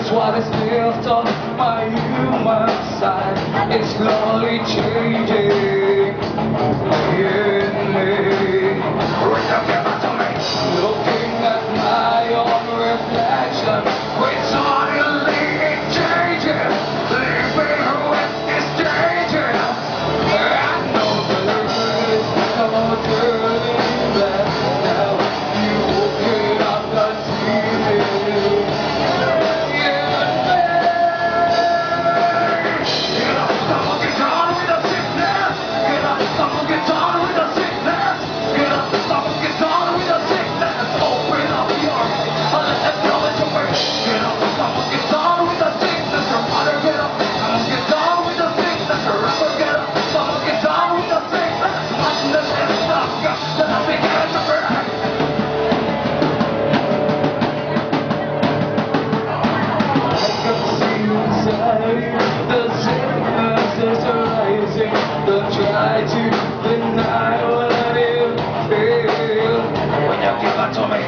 is what is left on my human side. It's slowly changing in me. Looking at my own reflection, it's suddenly changing, leaving with this danger. I know there is no turning back now. You cannot see it. Don't try to deny what I feel when you give it to me.